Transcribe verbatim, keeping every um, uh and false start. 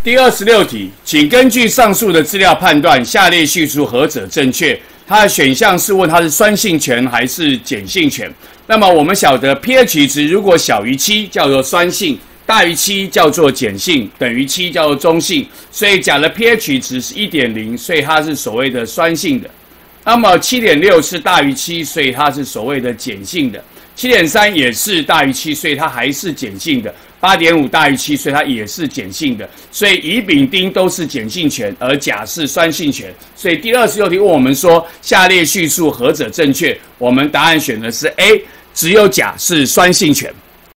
第二十六题，请根据上述的资料判断下列叙述何者正确。它的选项是问它是酸性泉还是碱性泉。那么我们晓得 pH 值如果小于七叫做酸性，大于七叫做碱性，等于七叫做中性。所以假的 pH 值是 一点零， 所以它是所谓的酸性的。那么 七点六 是大于七，所以它是所谓的碱性的。七点三 也是大于七，所以它还是碱性的。八点五 大于七，所以它也是碱性的。所以乙、丙、丁都是碱性泉，而甲是酸性泉。所以第二十六题问我们说，下列叙述何者正确？我们答案选的是 A， 只有甲是酸性泉。